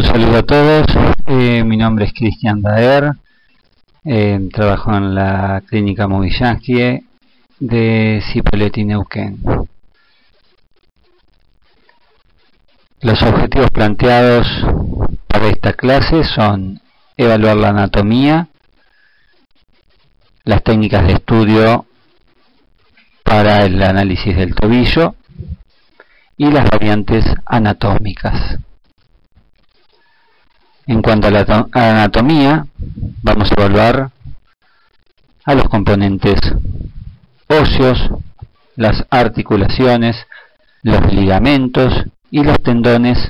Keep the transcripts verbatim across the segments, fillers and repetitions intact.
saludo a todos, eh, mi nombre es Cristian Daer, eh, trabajo en la clínica Movillansky de Cipolletti, Neuquén. Los objetivos planteados para esta clase son evaluar la anatomía, las técnicas de estudio para el análisis del tobillo y las variantes anatómicas. En cuanto a la anatomía, vamos a evaluar a los componentes óseos, las articulaciones, los ligamentos y los tendones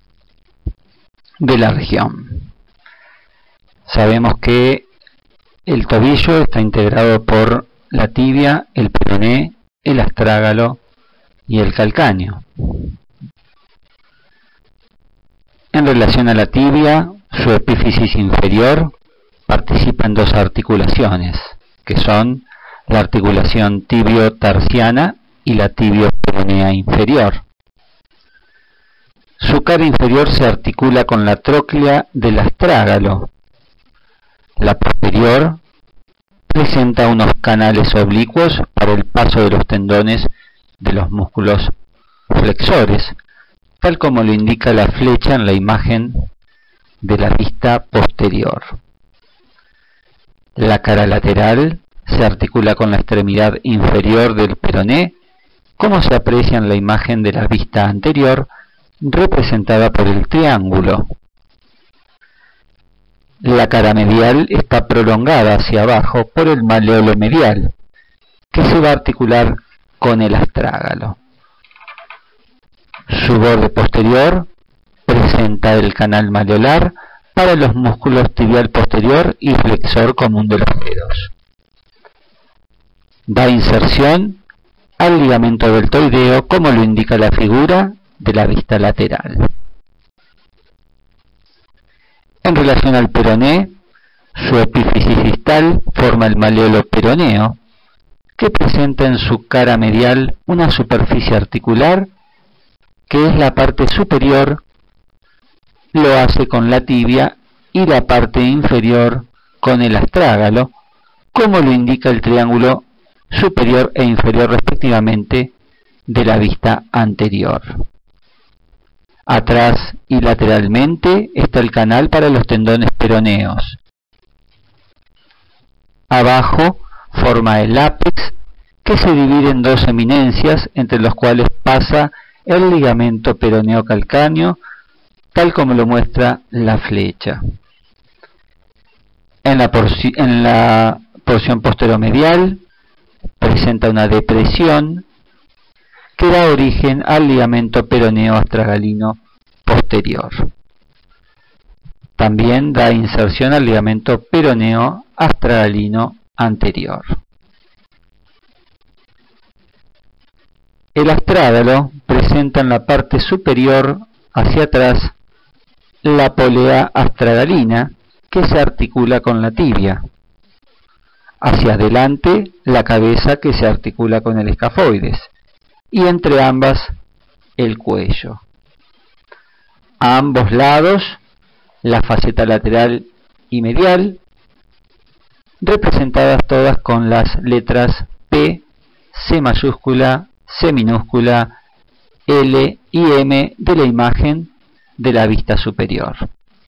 de la región. Sabemos que el tobillo está integrado por la tibia, el peroné, el astrágalo y el calcáneo. En relación a la tibia, su epífisis inferior participa en dos articulaciones, que son la articulación tibio-tarsiana y la tibio-peronea inferior. Su cara inferior se articula con la tróclea del astrágalo. La posterior presenta unos canales oblicuos para el paso de los tendones de los músculos flexores, tal como lo indica la flecha en la imagen de la vista posterior. La cara lateral se articula con la extremidad inferior del peroné, como se aprecia en la imagen de la vista anterior, representada por el triángulo. La cara medial está prolongada hacia abajo por el maleolo medial, que se va a articular con el astrágalo. Su borde posterior presenta el canal maleolar para los músculos tibial posterior y flexor común de los dedos. Da inserción al ligamento deltoideo, como lo indica la figura de la vista lateral. En relación al peroné, su epífisis distal forma el maleolo peroneo, que presenta en su cara medial una superficie articular que es la parte superior, lo hace con la tibia, y la parte inferior con el astrágalo, como lo indica el triángulo superior e inferior respectivamente de la vista anterior. Atrás y lateralmente está el canal para los tendones peroneos. Abajo forma el ápex, que se divide en dos eminencias, entre los cuales pasa el ligamento peroneo calcáneo, tal como lo muestra la flecha. En la, en la porción posteromedial presenta una depresión que da origen al ligamento peroneo astragalino posterior. También da inserción al ligamento peroneo astragalino anterior. El astrágalo presenta en la parte superior hacia atrás la polea astragalina, que se articula con la tibia. Hacia adelante la cabeza, que se articula con el escafoides, y entre ambas el cuello. A ambos lados la faceta lateral y medial, representadas todas con las letras P, C mayúscula, C minúscula, L y M de la imagen de la vista superior.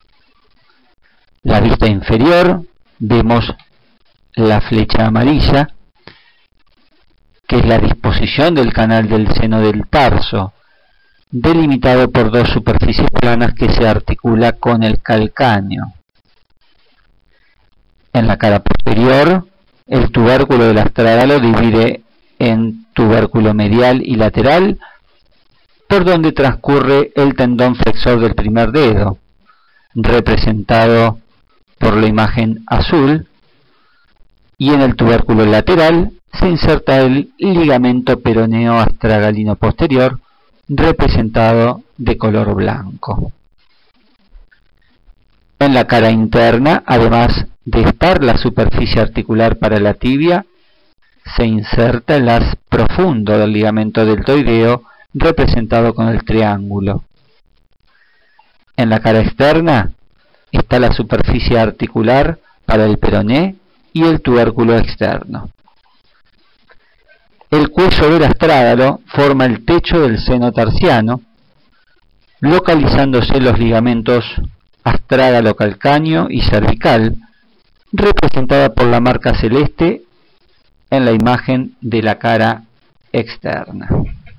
La vista inferior, vemos la flecha amarilla, que es la disposición del canal del seno del tarso, delimitado por dos superficies planas que se articula con el calcáneo. En la cara posterior, el tubérculo del astrágalo divide en tubérculo medial y lateral, por donde transcurre el tendón flexor del primer dedo, representado por la imagen azul, y en el tubérculo lateral se inserta el ligamento peroneo astragalino posterior, representado de color blanco. En la cara interna, además de estar la superficie articular para la tibia, se inserta el haz profundo del ligamento deltoideo, representado con el triángulo. En la cara externa está la superficie articular para el peroné y el tubérculo externo. El cuello del astrágalo forma el techo del seno terciano, localizándose los ligamentos astrágalo calcáneo y cervical, representada por la marca celeste en la imagen de la cara externa.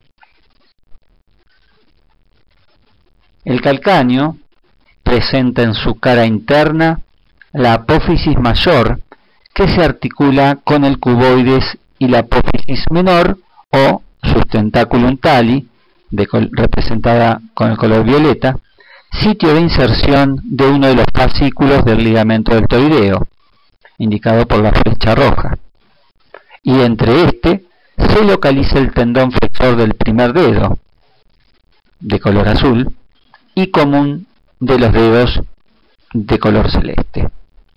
El calcáneo presenta en su cara interna la apófisis mayor, que se articula con el cuboides y la apófisis menor o sustentaculum tali, de representada con el color violeta, sitio de inserción de uno de los fascículos del ligamento deltoideo, indicado por la flecha roja. Y entre este se localiza el tendón flexor del primer dedo, de color azul, y común de los dedos de color celeste.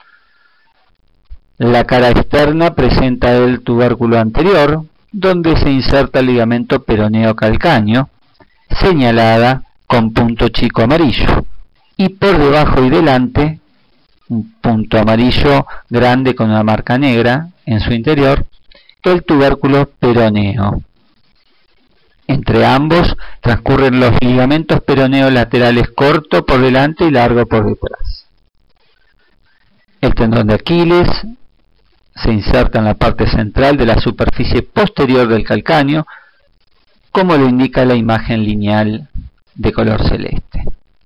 La cara externa presenta el tubérculo anterior, donde se inserta el ligamento peroneo calcáneo, señalada con punto chico amarillo, y por debajo y delante un punto amarillo grande con una marca negra en su interior, el tubérculo peroneo. Entre ambos transcurren los ligamentos peroneos laterales corto por delante y largo por detrás. El tendón de Aquiles se inserta en la parte central de la superficie posterior del calcáneo, como lo indica la imagen lineal de color celeste.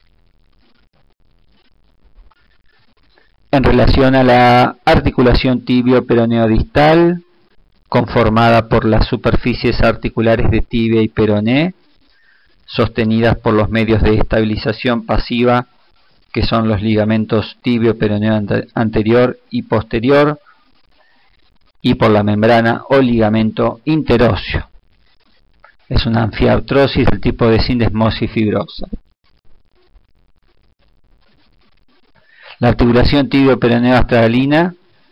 En relación a la articulación tibio-peroneo distal, conformada por las superficies articulares de tibia y peroné, sostenidas por los medios de estabilización pasiva, que son los ligamentos tibio-peroneo anterior y posterior, y por la membrana o ligamento interóseo. Es una anfiartrosis del tipo de sindesmosis fibrosa. La articulación tibio-peroneo astragalina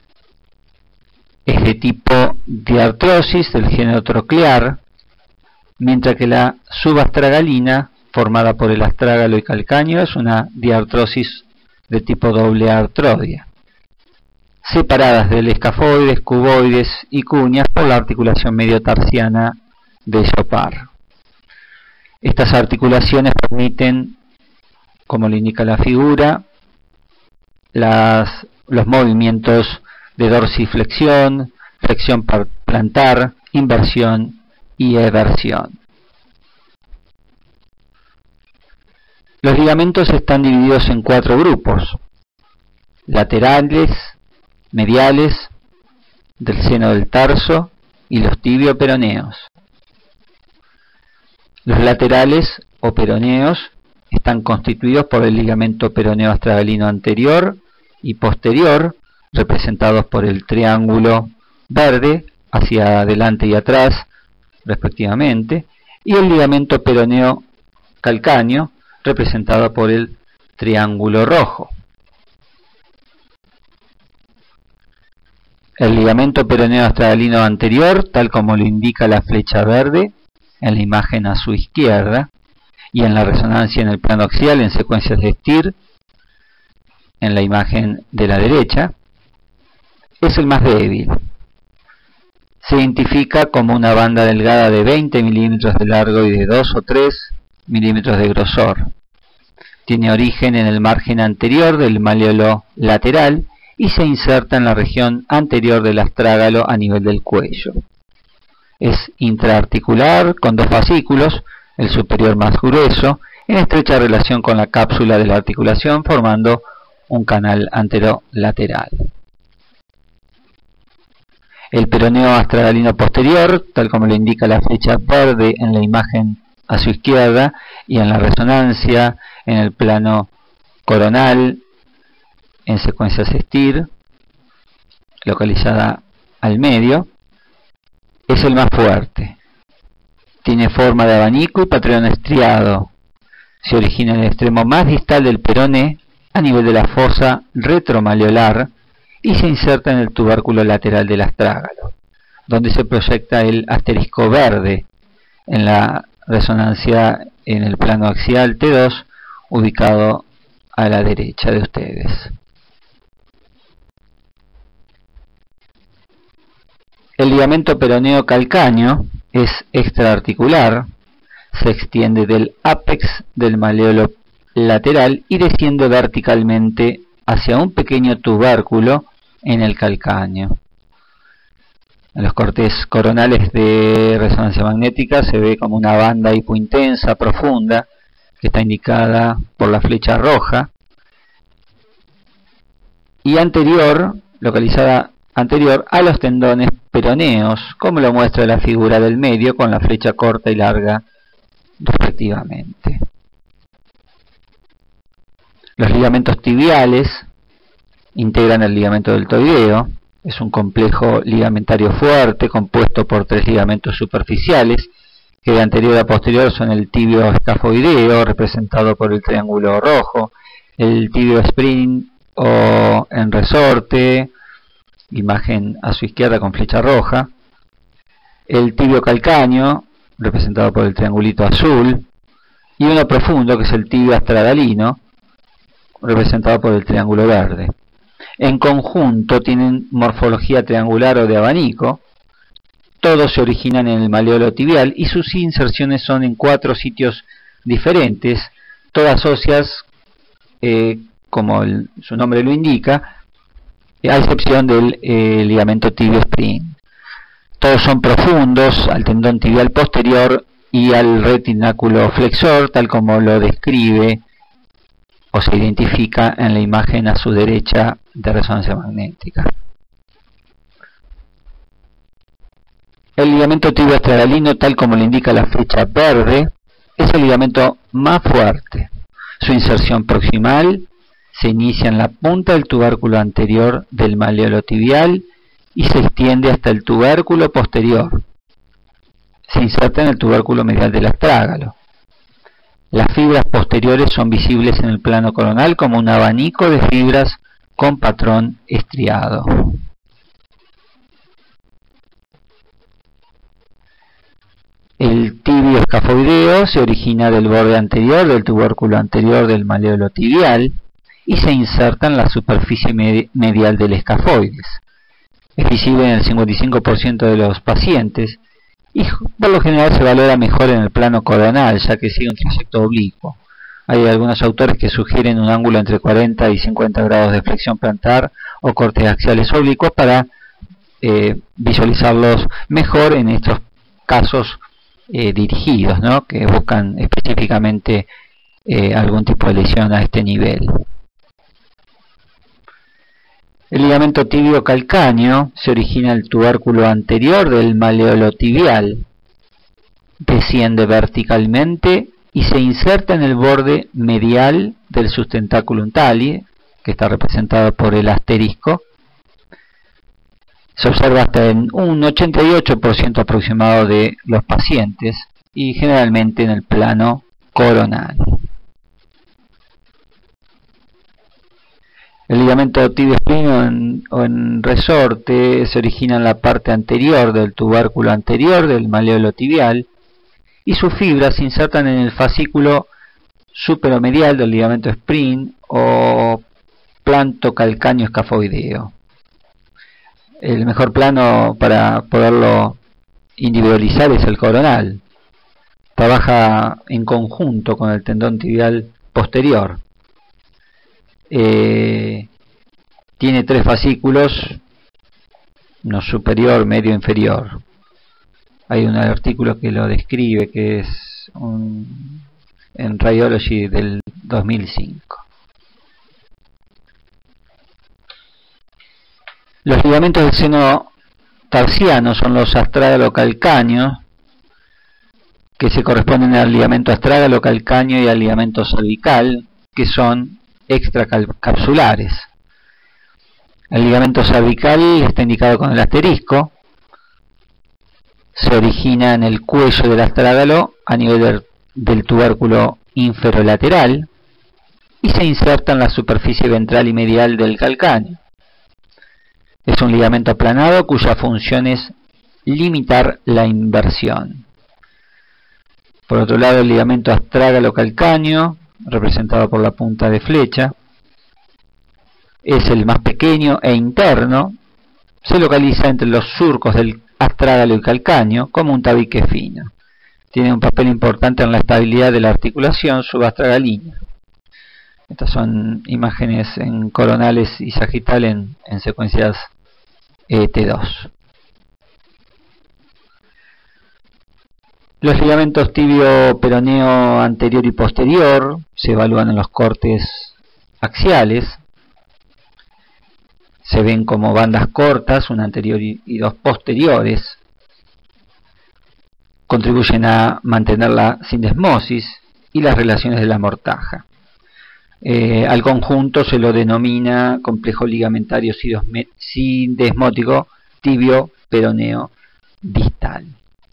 es de tipo diartrosis del género troclear, mientras que la subastragalina, formada por el astrágalo y calcáneo, es una diartrosis de tipo doble artrodia, separadas del escafoides, cuboides y cuñas por la articulación mediotarsiana de Chopard. Estas articulaciones permiten, como le indica la figura, las, los movimientos de dorsiflexión, flexión plantar, inversión y eversión. Los ligamentos están divididos en cuatro grupos: laterales, mediales, del seno del tarso y los tibio-peroneos. Los laterales o peroneos están constituidos por el ligamento peroneo astragalino anterior y posterior, representados por el triángulo verde hacia adelante y atrás respectivamente, y el ligamento peroneo calcáneo, representado por el triángulo rojo. El ligamento peroneo astragalino anterior, tal como lo indica la flecha verde en la imagen a su izquierda, y en la resonancia en el plano axial en secuencias de Stier en la imagen de la derecha, es el más débil. Se identifica como una banda delgada de veinte milímetros de largo y de dos o tres milímetros de grosor. Tiene origen en el margen anterior del maleolo lateral y se inserta en la región anterior del astrágalo a nivel del cuello. Es intraarticular con dos fascículos, el superior más grueso, en estrecha relación con la cápsula de la articulación, formando un canal anterolateral. El peroneo astragalino posterior, tal como lo indica la flecha verde en la imagen a su izquierda y en la resonancia en el plano coronal en secuencias Stier, localizada al medio, es el más fuerte. Tiene forma de abanico y patrón estriado. Se origina en el extremo más distal del peroné, a nivel de la fosa retromaleolar, y se inserta en el tubérculo lateral del astrágalo, donde se proyecta el asterisco verde en la resonancia en el plano axial T dos, ubicado a la derecha de ustedes. El ligamento peroneo calcáneo es extraarticular, se extiende del ápex del maleolo lateral y desciende verticalmente hacia un pequeño tubérculo en el calcáneo. En los cortes coronales de resonancia magnética se ve como una banda hipointensa profunda que está indicada por la flecha roja y anterior, localizada anterior a los tendones peroneos, como lo muestra la figura del medio con la flecha corta y larga respectivamente. Los ligamentos tibiales integran el ligamento deltoideo. Es un complejo ligamentario fuerte compuesto por tres ligamentos superficiales que de anterior a posterior son el tibio escafoideo, representado por el triángulo rojo, el tibio sprint o en resorte, imagen a su izquierda con flecha roja, el tibio calcáneo, representado por el triangulito azul, y uno profundo que es el tibio astradalino, representado por el triángulo verde. En conjunto tienen morfología triangular o de abanico. Todos se originan en el maleolo tibial y sus inserciones son en cuatro sitios diferentes, todas óseas, eh, como el, su nombre lo indica, a excepción del eh, ligamento tibio sprint. Todos son profundos al tendón tibial posterior y al retináculo flexor, tal como lo describe o se identifica en la imagen a su derecha de resonancia magnética. El ligamento tibio astradalino, tal como lo indica la flecha verde, es el ligamento más fuerte. Su inserción proximal se inicia en la punta del tubérculo anterior del maleolo tibial y se extiende hasta el tubérculo posterior. Se inserta en el tubérculo medial del astrágalo. Las fibras posteriores son visibles en el plano coronal como un abanico de fibras con patrón estriado. El tibio escafoideo se origina del borde anterior del tubérculo anterior del maleolo tibial y se inserta en la superficie medial del escafoides. Es visible en el cincuenta y cinco por ciento de los pacientes y por lo general se valora mejor en el plano coronal, ya que sigue un trayecto oblicuo. Hay algunos autores que sugieren un ángulo entre cuarenta y cincuenta grados de flexión plantar o cortes axiales oblicuos para eh, visualizarlos mejor en estos casos eh, dirigidos, ¿no? Que buscan específicamente eh, algún tipo de lesión a este nivel. El ligamento tibio calcáneo se origina en el tubérculo anterior del maleolo tibial, desciende verticalmente y se inserta en el borde medial del sustentáculum tali, que está representado por el asterisco. Se observa hasta en un ochenta y ocho por ciento aproximado de los pacientes y generalmente en el plano coronal. El ligamento tibio sprint o en, o en resorte se origina en la parte anterior del tubérculo anterior del maleolo tibial y sus fibras se insertan en el fascículo superomedial del ligamento sprint o planto calcáneo escafoideo. El mejor plano para poderlo individualizar es el coronal. Trabaja en conjunto con el tendón tibial posterior. Eh, tiene tres fascículos, uno superior, medio e inferior. Hay un artículo que lo describe, que es un, en Radiology del dos mil cinco. Los ligamentos del seno tarsiano son los astrágalo-calcáneos, que se corresponden al ligamento astrágalo-calcáneo y al ligamento cervical, que son extracapsulares. El ligamento cervical está indicado con el asterisco. Se origina en el cuello del astrágalo a nivel del, del tubérculo inferolateral y se inserta en la superficie ventral y medial del calcáneo. Es un ligamento aplanado cuya función es limitar la inversión. Por otro lado, el ligamento astrágalo-calcáneo representado por la punta de flecha. Es el más pequeño e interno. Se localiza entre los surcos del astrágalo y calcáneo como un tabique fino. Tiene un papel importante en la estabilidad de la articulación subastragalínea. Estas son imágenes en coronales y sagital en, en secuencias eh, T dos. Los ligamentos tibio peroneo anterior y posterior se evalúan en los cortes axiales. Se ven como bandas cortas, una anterior y, y dos posteriores. Contribuyen a mantener la sindesmosis y las relaciones de la mortaja. Eh, al conjunto se lo denomina complejo ligamentario sindesmótico tibio peroneo distal.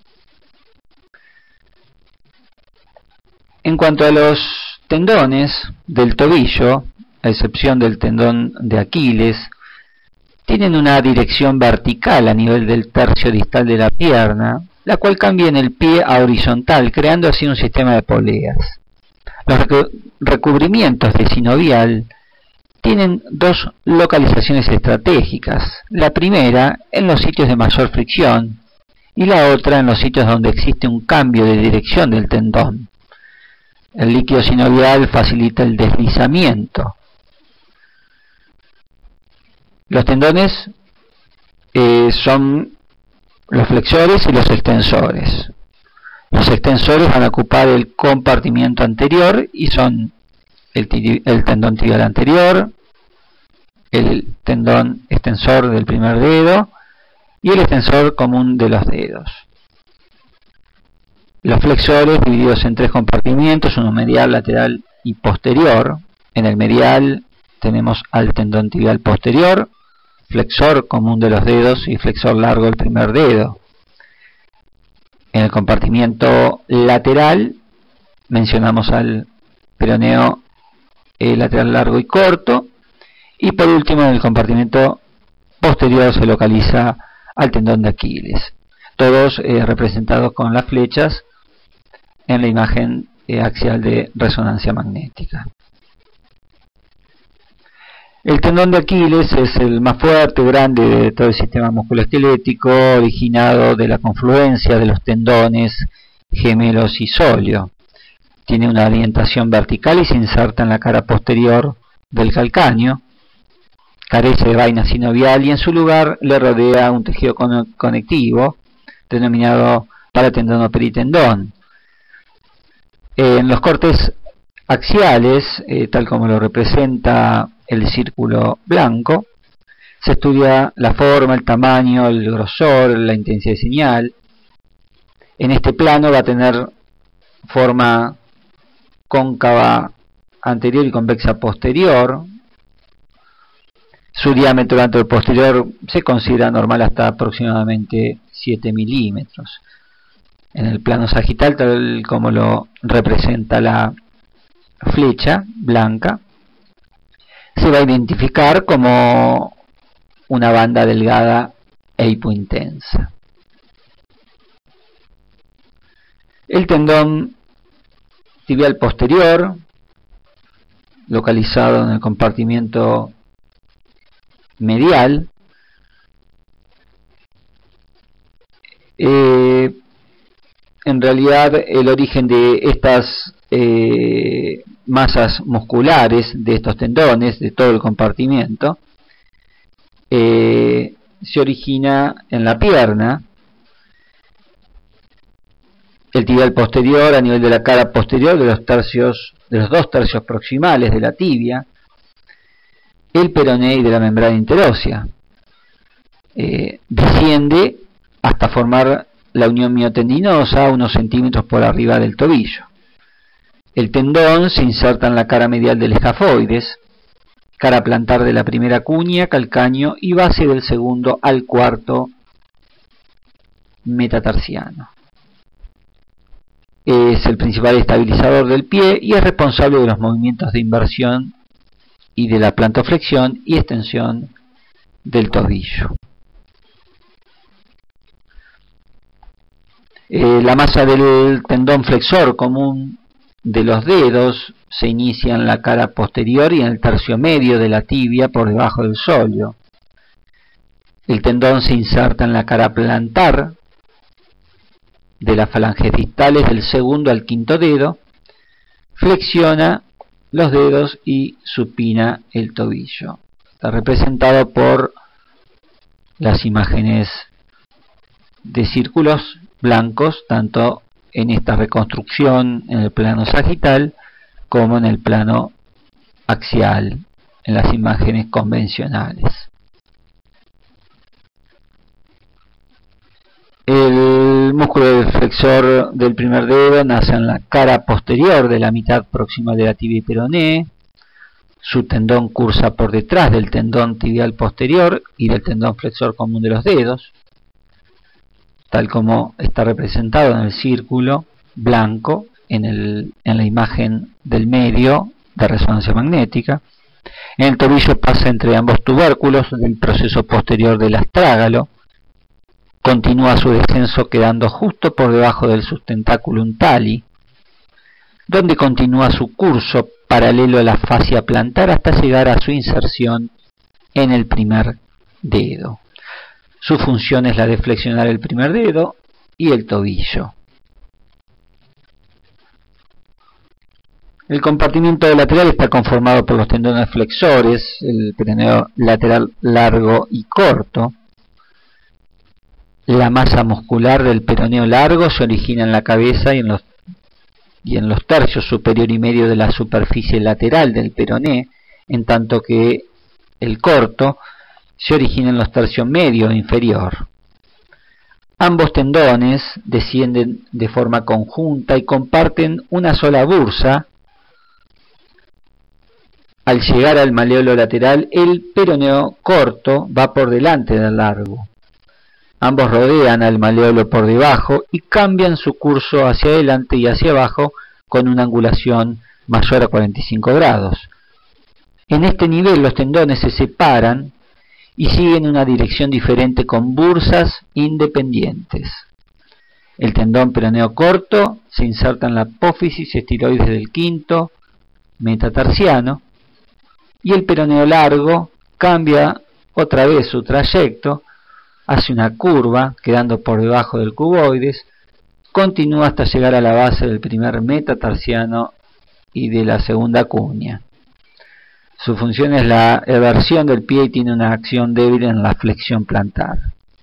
En cuanto a los tendones del tobillo, a excepción del tendón de Aquiles, tienen una dirección vertical a nivel del tercio distal de la pierna, la cual cambia en el pie a horizontal, creando así un sistema de poleas. Los recubrimientos de sinovial tienen dos localizaciones estratégicas, la primera en los sitios de mayor fricción y la otra en los sitios donde existe un cambio de dirección del tendón. El líquido sinovial facilita el deslizamiento. Los tendones eh, son los flexores y los extensores. Los extensores van a ocupar el compartimiento anterior y son el, el tendón tibial anterior, el tendón extensor del primer dedo y el extensor común de los dedos. Los flexores divididos en tres compartimientos, uno medial, lateral y posterior. En el medial tenemos al tendón tibial posterior, flexor común de los dedos y flexor largo del primer dedo. En el compartimiento lateral mencionamos al peroneo eh, lateral largo y corto, y por último en el compartimiento posterior se localiza al tendón de Aquiles, todos eh, representados con las flechas en la imagen eh, axial de resonancia magnética. El tendón de Aquiles es el más fuerte, grande de todo el sistema musculoesquelético, originado de la confluencia de los tendones gemelos y sóleo. Tiene una orientación vertical y se inserta en la cara posterior del calcáneo. Carece de vaina sinovial y en su lugar le rodea un tejido conectivo denominado paratendón-peritendón. En los cortes axiales, eh, tal como lo representa el círculo blanco, se estudia la forma, el tamaño, el grosor, la intensidad de señal. En este plano va a tener forma cóncava anterior y convexa posterior. Su diámetro anteroposterior se considera normal hasta aproximadamente siete milímetros. En el plano sagital, tal como lo representa la flecha blanca, se va a identificar como una banda delgada e hipointensa. El tendón tibial posterior, localizado en el compartimiento medial, eh, en realidad el origen de estas eh, masas musculares, de estos tendones, de todo el compartimiento, eh, se origina en la pierna. El tibial posterior a nivel de la cara posterior de los tercios, de los dos tercios proximales de la tibia, el peroné y de la membrana interósea. Eh, desciende hasta formar la unión miotendinosa unos centímetros por arriba del tobillo. El tendón se inserta en la cara medial del escafoides, cara plantar de la primera cuña, calcáneo y base del segundo al cuarto metatarsiano. Es el principal estabilizador del pie y es responsable de los movimientos de inversión y de la plantoflexión y extensión del tobillo. Eh, la masa del tendón flexor común de los dedos se inicia en la cara posterior y en el tercio medio de la tibia por debajo del sóleo. El tendón se inserta en la cara plantar de las falanges distales del segundo al quinto dedo, flexiona los dedos y supina el tobillo. Está representado por las imágenes de círculos blancos, tanto en esta reconstrucción en el plano sagital como en el plano axial, en las imágenes convencionales. El músculo del flexor del primer dedo nace en la cara posterior de la mitad próxima de la tibia y peroné. Su tendón cursa por detrás del tendón tibial posterior y del tendón flexor común de los dedos, tal como está representado en el círculo blanco en, el, en la imagen del medio de resonancia magnética. En el tobillo pasa entre ambos tubérculos del proceso posterior del astrágalo, continúa su descenso quedando justo por debajo del sustentáculum tali, donde continúa su curso paralelo a la fascia plantar hasta llegar a su inserción en el primer dedo. Su función es la de flexionar el primer dedo y el tobillo. El compartimiento lateral está conformado por los tendones flexores, el peroneo lateral largo y corto. La masa muscular del peroneo largo se origina en la cabeza y en los, y en los tercios superior y medio de la superficie lateral del peroné, en tanto que el corto se origina en los tercios medio e inferior. Ambos tendones descienden de forma conjunta y comparten una sola bursa. Al llegar al maleolo lateral, el peroneo corto va por delante del largo. Ambos rodean al maleolo por debajo y cambian su curso hacia adelante y hacia abajo con una angulación mayor a cuarenta y cinco grados. En este nivel los tendones se separan y siguen una dirección diferente con bursas independientes. El tendón peroneo corto se inserta en la apófisis estiloides del quinto metatarsiano y el peroneo largo cambia otra vez su trayecto, hace una curva quedando por debajo del cuboides, continúa hasta llegar a la base del primer metatarsiano y de la segunda cuña. Su función es la eversión del pie y tiene una acción débil en la flexión plantar.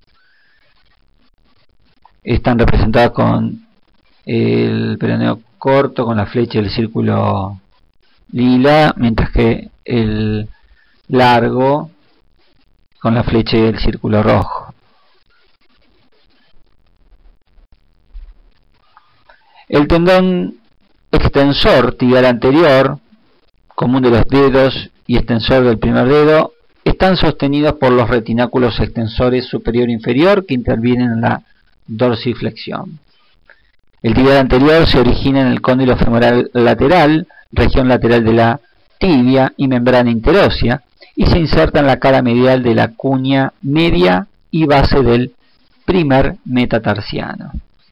Están representados con el peroneo corto con la flecha del círculo lila, mientras que el largo con la flecha del círculo rojo. El tendón extensor tibial anterior, común de los dedos y extensor del primer dedo, están sostenidos por los retináculos extensores superior e inferior que intervienen en la dorsiflexión. El tibial anterior se origina en el cóndilo femoral lateral, región lateral de la tibia y membrana interósea, y se inserta en la cara medial de la cuña media y base del primer metatarsiano.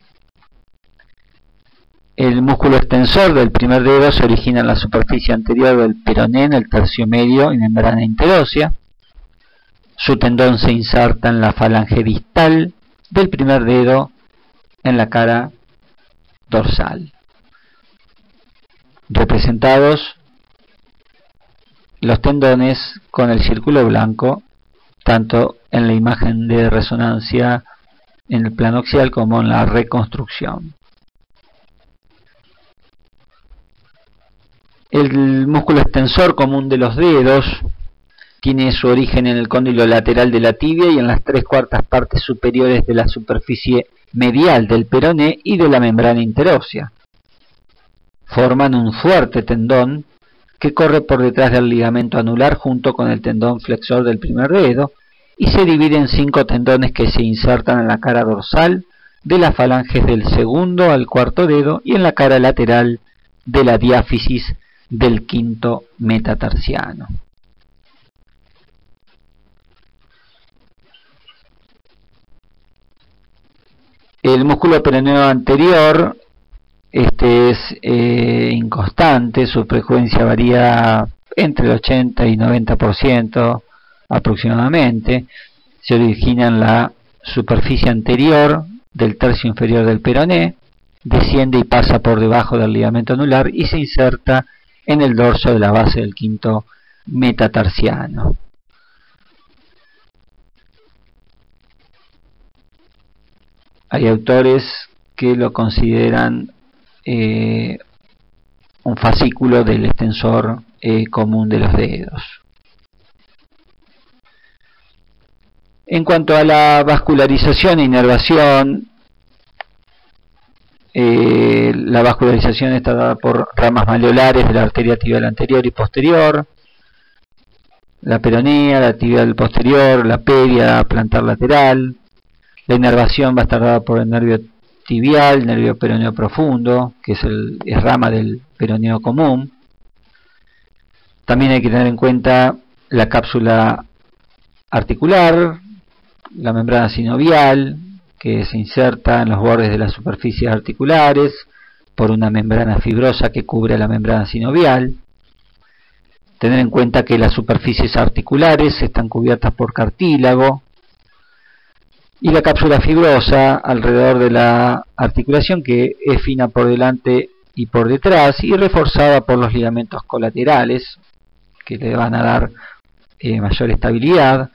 El músculo extensor del primer dedo se origina en la superficie anterior del peroné, en el tercio medio y membrana interósea. Su tendón se inserta en la falange distal del primer dedo en la cara dorsal. Representados los tendones con el círculo blanco, tanto en la imagen de resonancia en el plano axial como en la reconstrucción. El músculo extensor común de los dedos tiene su origen en el cóndilo lateral de la tibia y en las tres cuartas partes superiores de la superficie medial del peroné y de la membrana interósea. Forman un fuerte tendón que corre por detrás del ligamento anular junto con el tendón flexor del primer dedo y se divide en cinco tendones que se insertan en la cara dorsal de las falanges del segundo al cuarto dedo y en la cara lateral de la diáfisis del quinto metatarsiano. El músculo peroneo anterior Este es eh, inconstante, su frecuencia varía entre el ochenta y noventa por ciento aproximadamente. Se origina en la superficie anterior del tercio inferior del peroné, desciende y pasa por debajo del ligamento anular y se inserta en el dorso de la base del quinto metatarsiano. Hay autores que lo consideran eh, un fascículo del extensor eh, común de los dedos. En cuanto a la vascularización e inervación, eh, la vascularización está dada por ramas maleolares de la arteria tibial anterior y posterior, la peronea, la tibial posterior, la pedia plantar lateral. La inervación va a estar dada por el nervio tibial, el nervio peroneo profundo, que es, el, es rama del peroneo común. También hay que tener en cuenta la cápsula articular, la membrana sinovial, que se inserta en los bordes de las superficies articulares por una membrana fibrosa que cubre la membrana sinovial. Tener en cuenta que las superficies articulares están cubiertas por cartílago, y la cápsula fibrosa alrededor de la articulación, que es fina por delante y por detrás y reforzada por los ligamentos colaterales, que le van a dar eh, mayor estabilidad,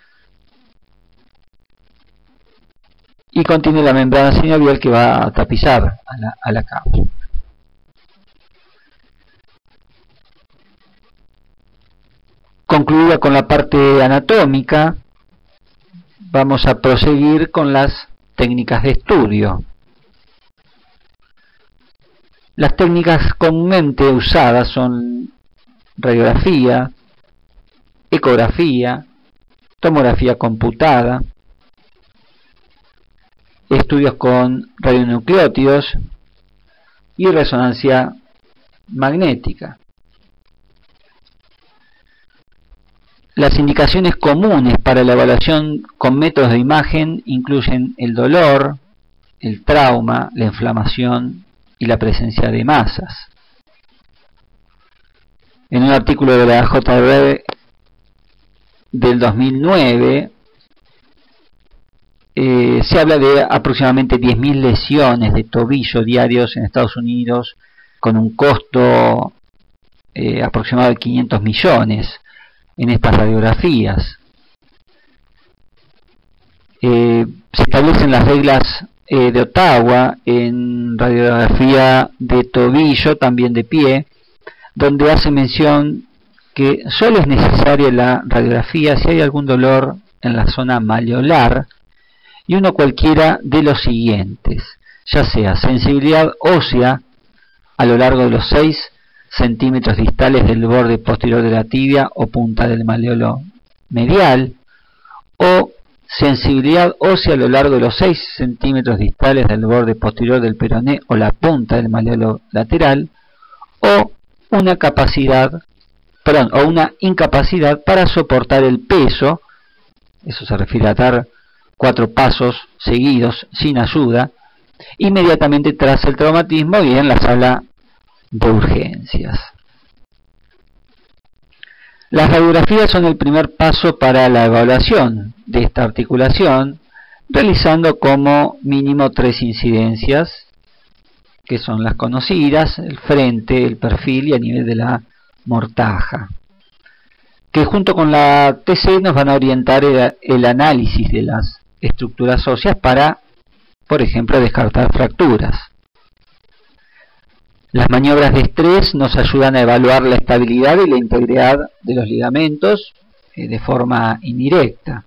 y contiene la membrana sinovial que va a tapizar a la, a la cápsula. Concluida con la parte anatómica, vamos a proseguir con las técnicas de estudio. Las técnicas comúnmente usadas son radiografía, ecografía, tomografía computada, estudios con radionucleótidos y resonancia magnética. Las indicaciones comunes para la evaluación con métodos de imagen incluyen el dolor, el trauma, la inflamación y la presencia de masas. En un artículo de la J R del dos mil nueve eh, se habla de aproximadamente diez mil lesiones de tobillo diarios en Estados Unidos, con un costo eh, aproximado de quinientos millones en estas radiografías. Eh, se establecen las reglas eh, de Ottawa en radiografía de tobillo, también de pie, donde hace mención que solo es necesaria la radiografía si hay algún dolor en la zona maleolar y uno cualquiera de los siguientes, ya sea sensibilidad ósea a lo largo de los seis centímetros distales del borde posterior de la tibia o punta del maleolo medial, o sensibilidad ósea a lo largo de los seis centímetros distales del borde posterior del peroné o la punta del maleolo lateral, o una capacidad, perdón, o una incapacidad para soportar el peso, eso se refiere a dar cuatro pasos seguidos sin ayuda, inmediatamente tras el traumatismo y en la sala de urgencias. Las radiografías son el primer paso para la evaluación de esta articulación, realizando como mínimo tres incidencias, que son las conocidas: el frente, el perfil y a nivel de la mortaja, que junto con la T C nos van a orientar el, el análisis de las estructuras óseas para, por ejemplo, descartar fracturas. Las maniobras de estrés nos ayudan a evaluar la estabilidad y la integridad de los ligamentos eh, de forma indirecta.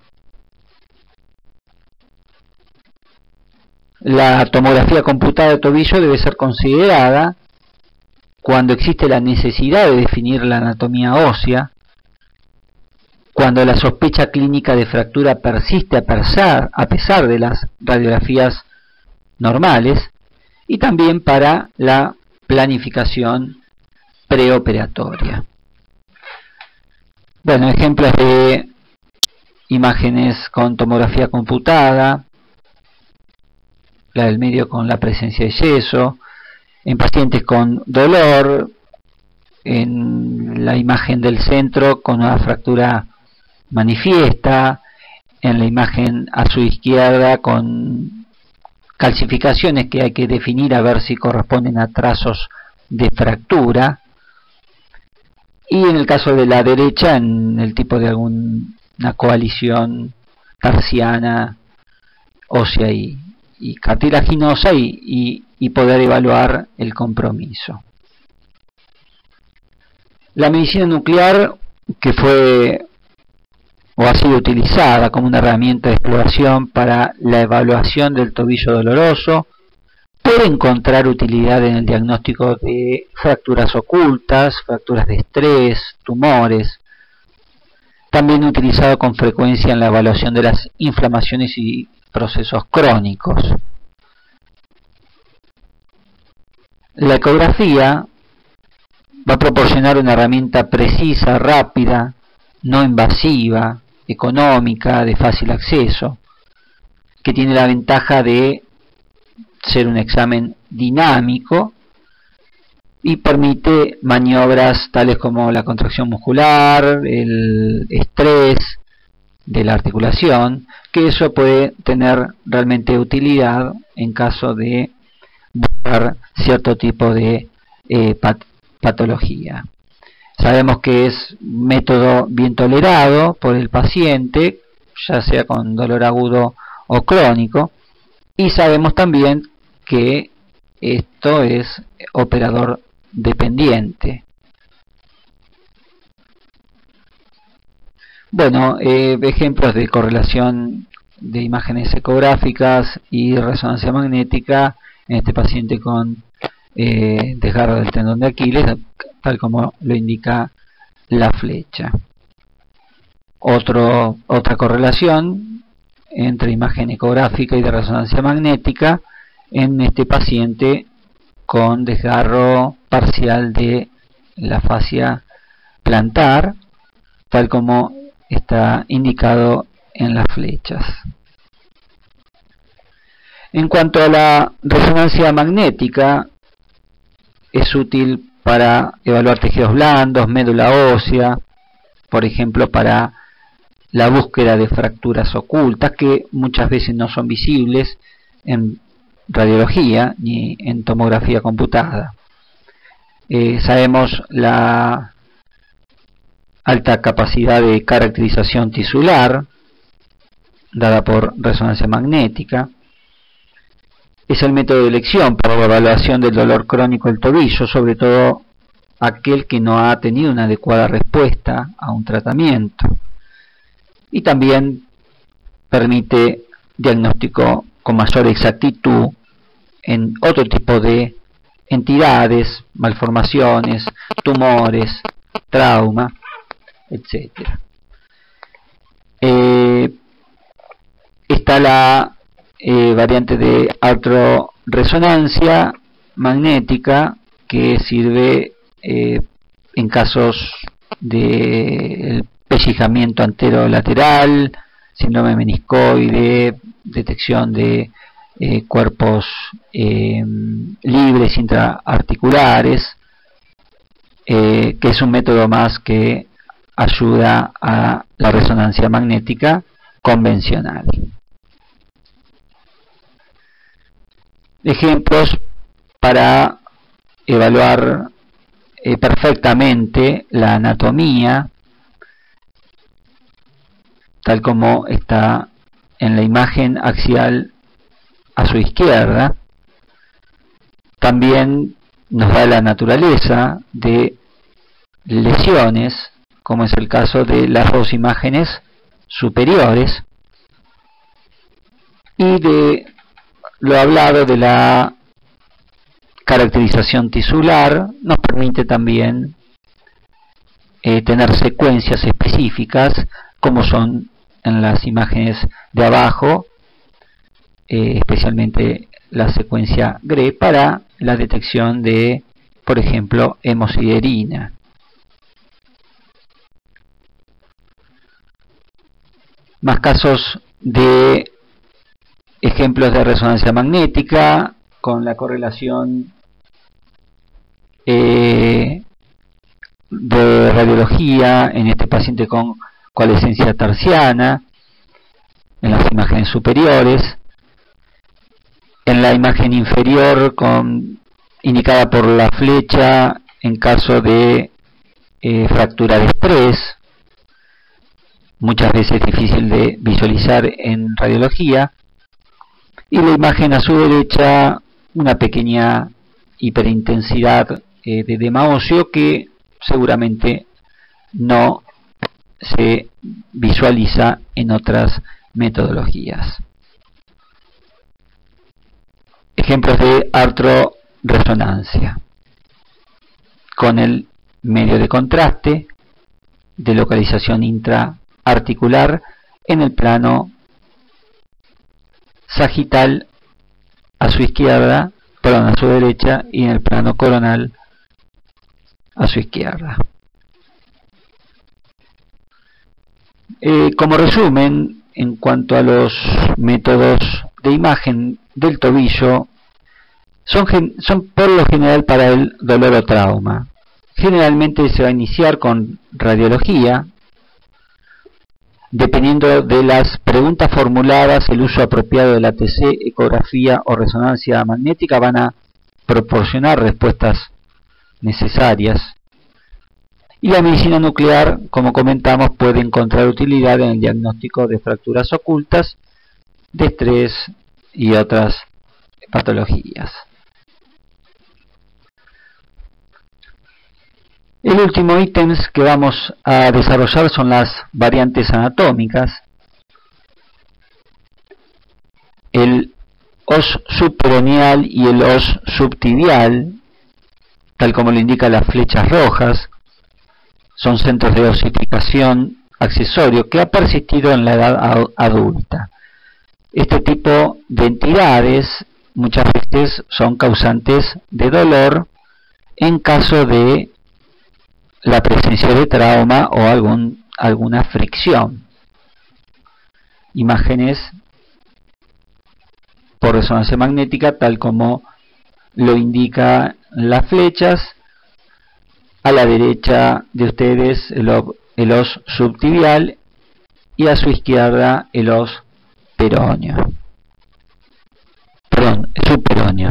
La tomografía computada de tobillo debe ser considerada cuando existe la necesidad de definir la anatomía ósea, cuando la sospecha clínica de fractura persiste a pesar, a pesar de las radiografías normales, y también para la planificación preoperatoria. Bueno, ejemplos de imágenes con tomografía computada, la del medio con la presencia de yeso, En pacientes con dolor, en la imagen del centro con una fractura manifiesta, en la imagen a su izquierda con calcificaciones que hay que definir a ver si corresponden a trazos de fractura, y en el caso de la derecha en el tipo de alguna coalición tarsiana, ósea y, y cartilaginosa, y, y, y poder evaluar el compromiso. La medicina nuclear, que fue o ha sido utilizada como una herramienta de exploración para la evaluación del tobillo doloroso, puede encontrar utilidad en el diagnóstico de fracturas ocultas, fracturas de estrés, tumores. También utilizado con frecuencia en la evaluación de las inflamaciones y procesos crónicos. La ecografía va a proporcionar una herramienta precisa, rápida, no invasiva, económica, de fácil acceso, que tiene la ventaja de ser un examen dinámico y permite maniobras tales como la contracción muscular, el estrés de la articulación, que eso puede tener realmente utilidad en caso de buscar cierto tipo de eh, pat patología. Sabemos que es un método bien tolerado por el paciente, ya sea con dolor agudo o crónico, y sabemos también que esto es operador dependiente. Bueno, eh, ejemplos de correlación de imágenes ecográficas y resonancia magnética en este paciente con eh, desgarro del tendón de Aquiles, tal como lo indica la flecha. Otro, otra correlación entre imagen ecográfica y de resonancia magnética en este paciente con desgarro parcial de la fascia plantar, tal como está indicado en las flechas. En cuanto a la resonancia magnética, es útil para evaluar tejidos blandos, médula ósea, por ejemplo, para la búsqueda de fracturas ocultas que muchas veces no son visibles en radiología ni en tomografía computada. Eh, sabemos la alta capacidad de caracterización tisular dada por resonancia magnética. Es el método de elección para la evaluación del dolor crónico del tobillo, sobre todo aquel que no ha tenido una adecuada respuesta a un tratamiento. Y también permite diagnóstico con mayor exactitud en otro tipo de entidades, malformaciones, tumores, trauma, etcétera. Eh, está la eh, variante de artroresonancia magnética, que sirve eh, en casos de pellizcamiento anterolateral, síndrome meniscoide, detección de eh, cuerpos eh, libres intraarticulares, eh, que es un método más que ayuda a la resonancia magnética convencional. Ejemplos para evaluar eh, perfectamente la anatomía, tal como está en la imagen axial a su izquierda. También nos da la naturaleza de lesiones, como es el caso de las dos imágenes superiores, y de lo hablado de la caracterización tisular. Nos permite también eh, tener secuencias específicas, como son en las imágenes de abajo, eh, especialmente la secuencia G R E, para la detección de, por ejemplo, hemosiderina. Más casos de ejemplos de resonancia magnética con la correlación eh, de radiología en este paciente con coalescencia terciana, en las imágenes superiores, en la imagen inferior con, indicada por la flecha en caso de eh, fractura de estrés, muchas veces difícil de visualizar en radiología, y la imagen a su derecha una pequeña hiperintensidad eh, de edema óseo que seguramente no se visualiza en otras metodologías. Ejemplos de artroresonancia con el medio de contraste de localización intraarticular en el plano sagital a su izquierda, perdón, a su derecha, y en el plano coronal a su izquierda. Eh, como resumen, en cuanto a los métodos de imagen del tobillo, son, son por lo general para el dolor o trauma. Generalmente se va a iniciar con radiología. Dependiendo de las preguntas formuladas, el uso apropiado de la T C, ecografía o resonancia magnética van a proporcionar respuestas necesarias. Y la medicina nuclear, como comentamos, puede encontrar utilidad en el diagnóstico de fracturas ocultas, de estrés y otras patologías. El último ítem que vamos a desarrollar son las variantes anatómicas. El os subperoneal y el os subtibial, tal como lo indican las flechas rojas, son centros de osificación accesorio que ha persistido en la edad adulta. Este tipo de entidades muchas veces son causantes de dolor en caso de la presencia de trauma o algún, alguna fricción. Imágenes por resonancia magnética, tal como lo indican las flechas. A la derecha de ustedes el, el os subtibial y a su izquierda el os peroneo. Perdón, subperoneo.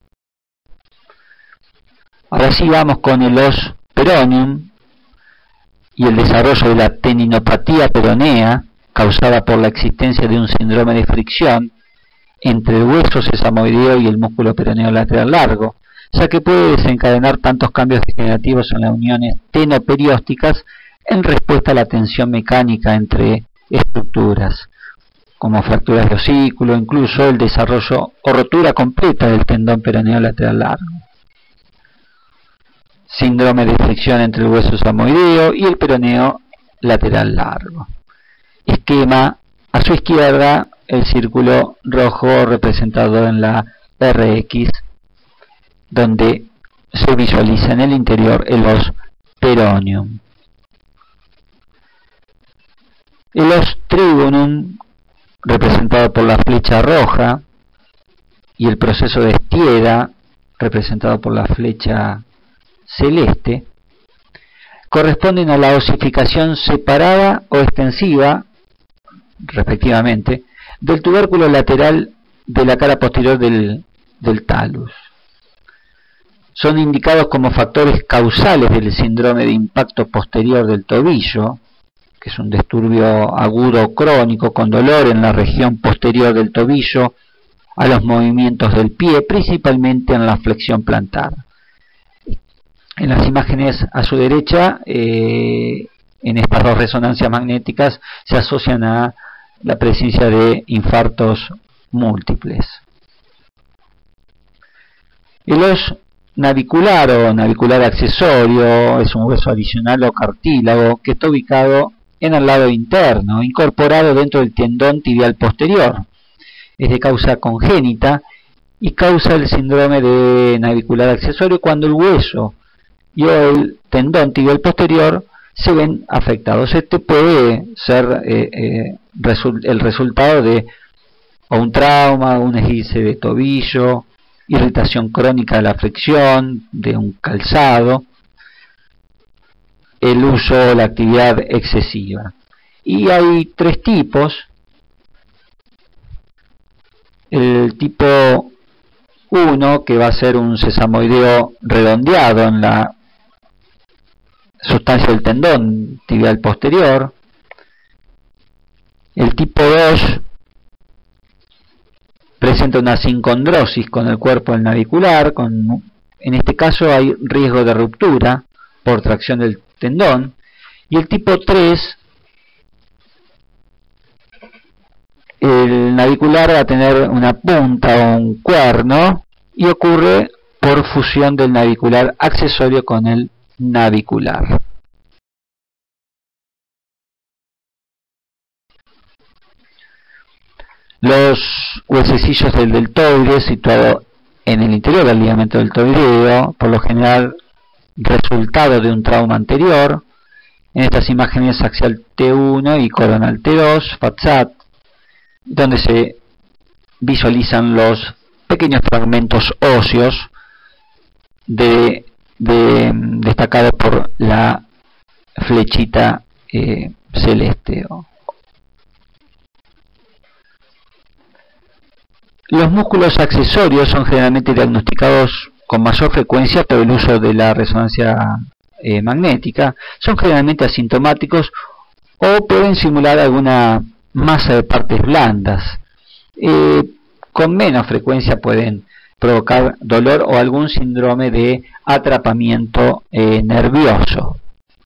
Ahora sí vamos con el os peroneum y el desarrollo de la tendinopatía peronea causada por la existencia de un síndrome de fricción entre el hueso sesamoideo y el músculo peroneo lateral largo, ya que puede desencadenar tantos cambios degenerativos en las uniones tenoperiósticas en respuesta a la tensión mecánica entre estructuras, como fracturas de osículo, incluso el desarrollo o rotura completa del tendón peroneo lateral largo. Síndrome de fricción entre el hueso sesamoideo y el peroneo lateral largo. Esquema a su izquierda, el círculo rojo representado en la R X, donde se visualiza en el interior el os peroneum. El os tribunum, representado por la flecha roja, y el proceso de Stieda, representado por la flecha celeste, corresponden a la osificación separada o extensiva, respectivamente, del tubérculo lateral de la cara posterior del, del talus. Son indicados como factores causales del síndrome de impacto posterior del tobillo, que es un disturbio agudo crónico con dolor en la región posterior del tobillo, a los movimientos del pie, principalmente en la flexión plantar. En las imágenes a su derecha, eh, en estas dos resonancias magnéticas, se asocian a la presencia de infartos múltiples. El os navicular o navicular accesorio es un hueso adicional o cartílago que está ubicado en el lado interno, incorporado dentro del tendón tibial posterior. Es de causa congénita y causa el síndrome de navicular accesorio cuando el hueso y el tendón tibial posterior se ven afectados. Este puede ser eh, eh, resu el resultado de o un trauma, un esguince de tobillo, irritación crónica de la fricción de un calzado, el uso o la actividad excesiva. Y hay tres tipos. El tipo uno, que va a ser un sesamoideo redondeado en la sustancia del tendón tibial posterior. El tipo dos presenta una sincondrosis con el cuerpo del navicular, con, en este caso hay riesgo de ruptura por tracción del tendón. Y el tipo tres, el navicular va a tener una punta o un cuerno y ocurre por fusión del navicular accesorio con el navicular. Los huesecillos del deltoide, situado en el interior del ligamento deltoideo, por lo general resultado de un trauma anterior. En estas imágenes axial T uno y coronal T dos, FATSAT, donde se visualizan los pequeños fragmentos óseos de, de, destacados por la flechita eh, celeste. Los músculos accesorios son generalmente diagnosticados con mayor frecuencia por el uso de la resonancia eh, magnética. Son generalmente asintomáticos o pueden simular alguna masa de partes blandas. Eh, con menos frecuencia pueden provocar dolor o algún síndrome de atrapamiento eh, nervioso.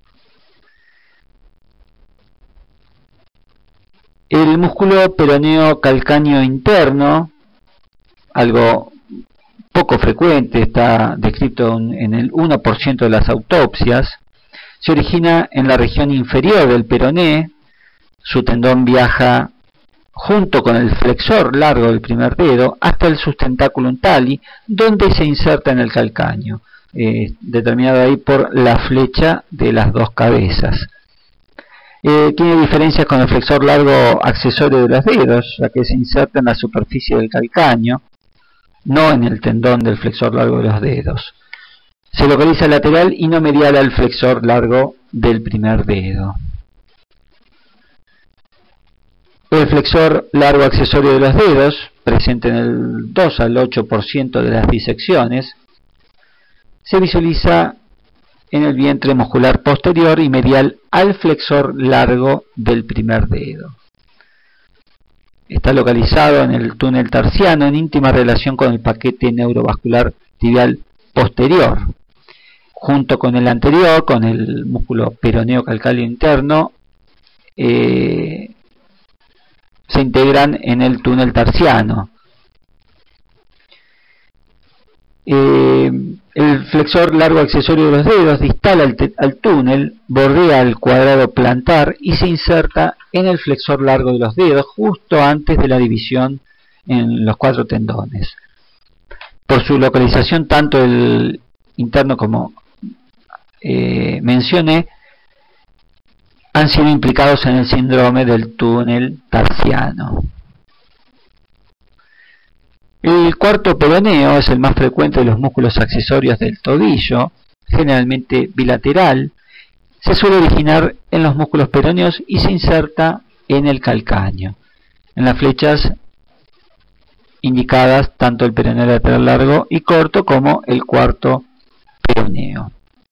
El músculo peroneo calcáneo interno, algo poco frecuente, está descrito en el uno por ciento de las autopsias, se origina en la región inferior del peroné. Su tendón viaja junto con el flexor largo del primer dedo hasta el sustentáculum tali, donde se inserta en el calcáneo, eh, determinado ahí por la flecha de las dos cabezas. Eh, tiene diferencias con el flexor largo accesorio de los dedos, ya que se inserta en la superficie del calcáneo, no en el tendón del flexor largo de los dedos. Se localiza lateral y no medial al flexor largo del primer dedo. El flexor largo accesorio de los dedos, presente en el dos al ocho por ciento de las disecciones, se visualiza en el vientre muscular posterior y medial al flexor largo del primer dedo. Está localizado en el túnel tarsiano, en íntima relación con el paquete neurovascular tibial posterior. Junto con el anterior, con el músculo peroneo calcáneo interno, eh, se integran en el túnel tarsiano. Eh, el flexor largo accesorio de los dedos distal al, al túnel, bordea el cuadrado plantar y se inserta en el flexor largo de los dedos justo antes de la división en los cuatro tendones. Por su localización, tanto el interno como eh, mencioné han sido implicados en el síndrome del túnel tarsiano. El cuarto peroneo es el más frecuente de los músculos accesorios del tobillo, generalmente bilateral. Se suele originar en los músculos peroneos y se inserta en el calcáneo. En las flechas indicadas tanto el peroneo lateral largo y corto como el cuarto peroneo.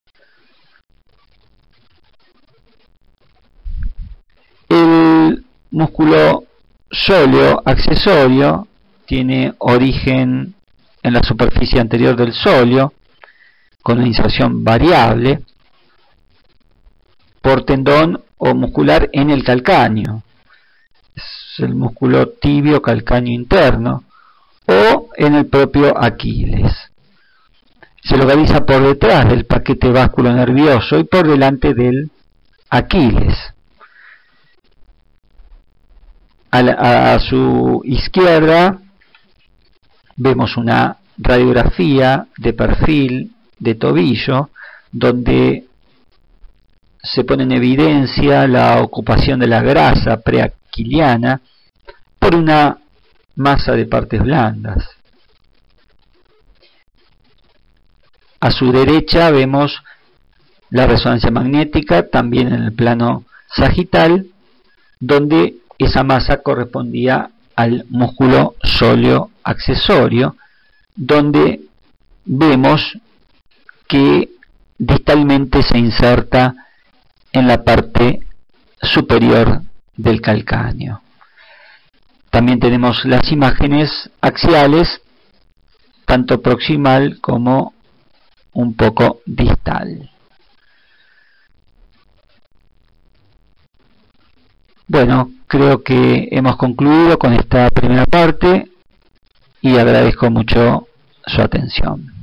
El músculo sóleo accesorio tiene origen en la superficie anterior del sóleo, con una inserción variable por tendón o muscular en el calcáneo. Es el músculo tibio calcáneo interno o en el propio Aquiles. Se localiza por detrás del paquete básculo nervioso y por delante del Aquiles. A, la, a su izquierda vemos una radiografía de perfil de tobillo donde se pone en evidencia la ocupación de la grasa preaquiliana por una masa de partes blandas. A su derecha vemos la resonancia magnética, también en el plano sagital, donde esa masa correspondía al músculo sóleo accesorio, donde vemos que distalmente se inserta en la parte superior del calcáneo. También tenemos las imágenes axiales, tanto proximal como un poco distal. Bueno, creo que hemos concluido con esta primera parte y agradezco mucho su atención.